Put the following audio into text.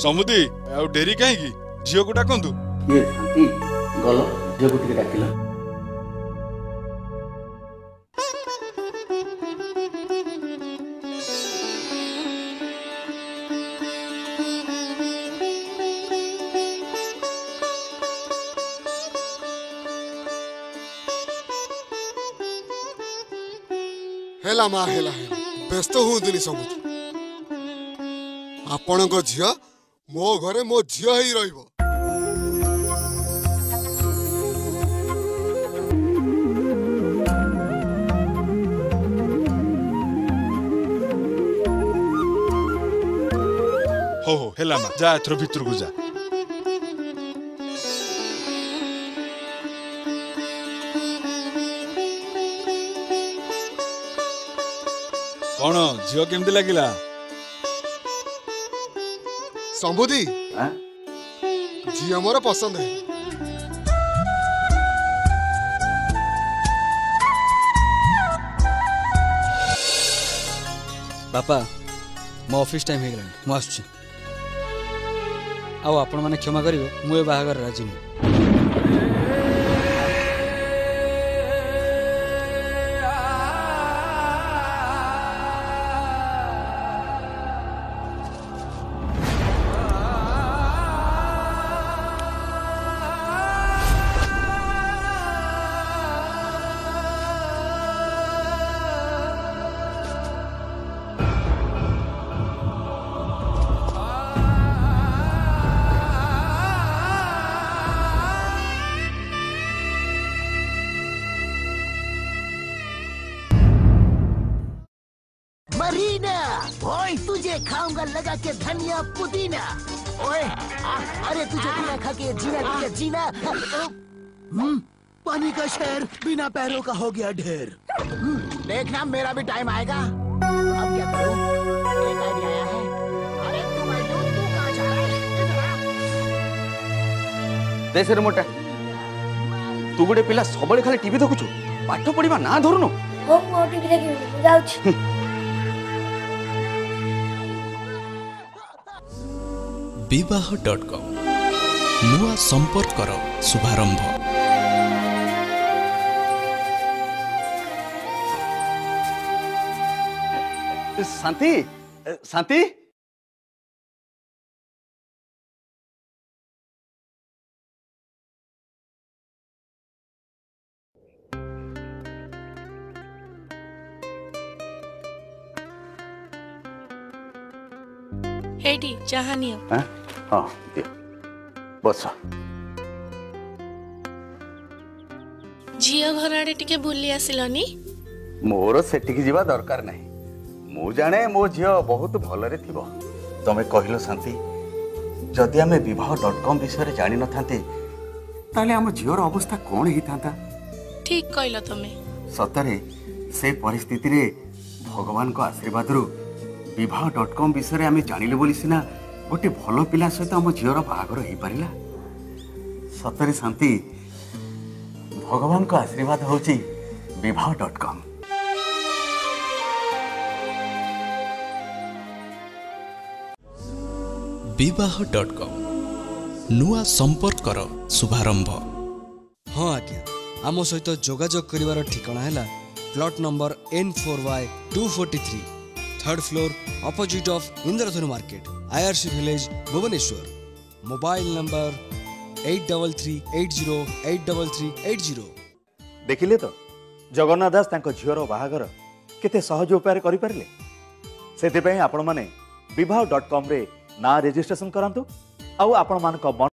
समुदी आ dairy कहीं झील को डाकंतु ये शांति गल झील को टिके डाकिल हेला मा हेला हेला व्यस्त हुँदुनी समुद्र आपणको झियो मो घरे मो झियो ही रहिबो। हो हेला मा जा एथरो भितर को जा कौन झील केमती लगिला संबुदी झियो मोर पसंद है। बापा मो ऑफिस टाइम हो गला मुझे आपण मैंने क्षमा करेंगे मुझे बाहागर राजी नहीं। ओए तुझे खाऊंगा लगा के धनिया पुदीना। ओए अरे तुझे बिना खा के जीना जीना। पानी का शहर बिना पैरों का हो गया ढेर। देखना मेरा भी टाइम आएगा। अब क्या करूं? एक आइडिया आया है। अरे तू कहाँ जा रहा है? देश रे मोटा तू गोटे पिला सबले खाली टीवी देखुछु पाठ पढ़िबा ना धरुनु हो मो टीवी देखि जाउछ। विवाह.com नुआ संपर्कर शुभारंभ। शांति शांति हेडी चाहा नियो। हाँ दियो बस झियो घर आड़े टिके बुली आसिलनी। मोर सेटिकी जीवा दरकार नहीं मु जाने मो झियो बहुत भलरे थिबो। तमे कहिलो शांति जदि आमे विवाह.com विषय जानि न थांते ताले हम झियोर अवस्था कोन ही थांता। ठीक कहलो तमे। सतरे से परिस्थिति रे भगवान को आशीर्वाद रु विवाह.com विषय आमे जानिले बोली सिना गोटे भल पिला सहित आम झीवर बाहागर हो पारिला। सतरे शांति भगवान को आशीर्वाद होची विवाह.com। विवाह.com नुआ संपर्कर शुभारंभ। हाँ आज्ञा आम सहित जोगाजोग करिवार ठिकाना है plot number N4Y243 third floor opposite of Indradhanu market IRC village Bhubaneswar. Mobile number 8338083380। देखिले तो जगन्नाथ दास तांको झीवर बाहागर केते सहज उपाय करि परले। सेते पई आपण माने विवाह.com रे ना रजिस्ट्रेशन करंतु आउ आपण मानको